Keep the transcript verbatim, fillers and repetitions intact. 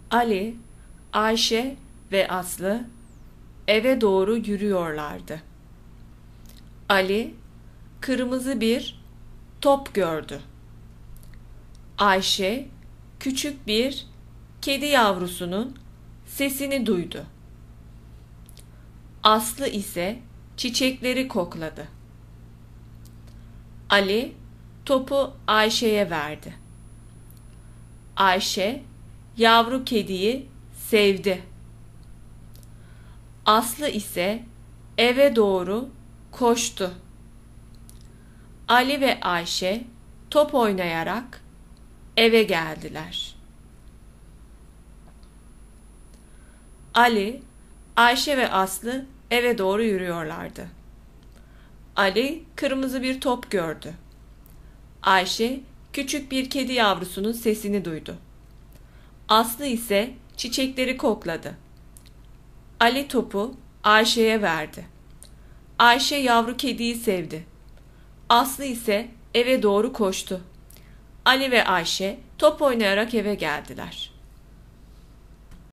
Ali, Ayşe ve Aslı eve doğru yürüyorlardı. Ali, kırmızı bir top gördü. Ayşe, küçük bir kedi yavrusunun sesini duydu. Aslı ise çiçekleri kokladı. Ali, topu Ayşe'ye verdi. Ayşe, yavru kediyi sevdi. Aslı ise eve doğru koştu. Ali ve Ayşe top oynayarak eve geldiler. Ali, Ayşe ve Aslı eve doğru yürüyorlardı. Ali kırmızı bir top gördü. Ayşe küçük bir kedi yavrusunun sesini duydu. Aslı ise çiçekleri kokladı. Ali topu Ayşe'ye verdi. Ayşe yavru kediyi sevdi. Aslı ise eve doğru koştu. Ali ve Ayşe top oynayarak eve geldiler.